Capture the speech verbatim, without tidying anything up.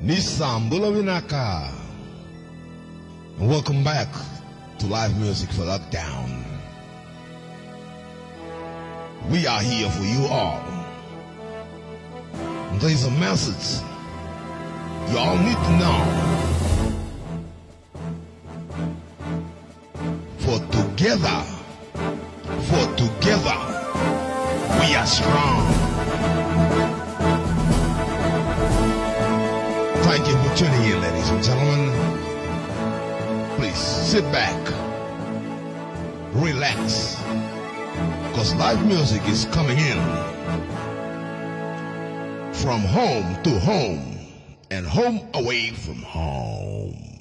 Nissan Bula, and welcome back to live music for Lockdown. We are here for you all. And there's a message you all need to know. For together, for together, we are strong. Thank you for tuning in, ladies and gentlemen. Please sit back, relax, because live music is coming in from home to home and home away from home.